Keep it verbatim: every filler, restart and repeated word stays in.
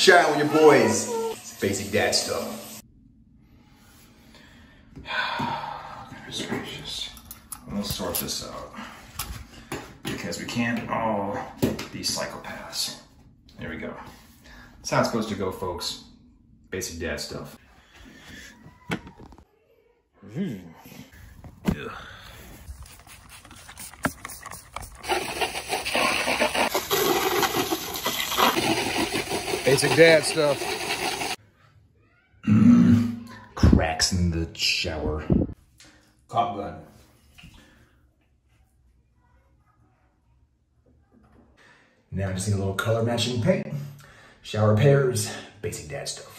Chat with your boys. It's basic dad stuff. Goodness gracious. We'll sort this out. Because we can't all be psychopaths. There we go. That's how it's supposed to go, folks. Basic dad stuff. Mm. Yeah. Basic dad stuff. Mm. Cracks in the shower. Cop gun. Now I just need a little color matching paint. Shower repairs. Basic dad stuff.